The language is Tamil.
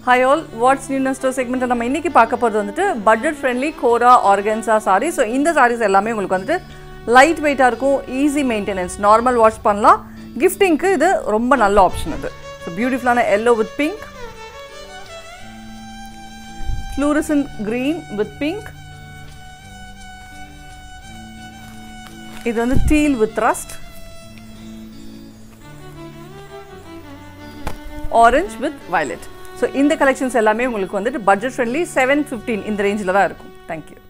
Hi all, what's new in the store segment? நம்ம இன்னைக்கு பார்க்க போறது வந்துட்டு budget friendly Kora Organza Sarees. So இந்த sarees எல்லாமே உங்களுக்கு வந்துட்டு light weight ஆ இருக்கும், easy maintenance, normal wash பண்ணலாம். Gifting க்கு இது ரொம்ப நல்ல ஆப்ஷன் இது. So beautiful ஆன yellow with pink, fluorescent green with pink. இது வந்து teal with rust, orange with violet. So in the collections எல்லாமே உங்களுக்கு வந்துட்டு budget friendly 715 இந்த ரேஞ்சில தான் இருக்கும். Thank you.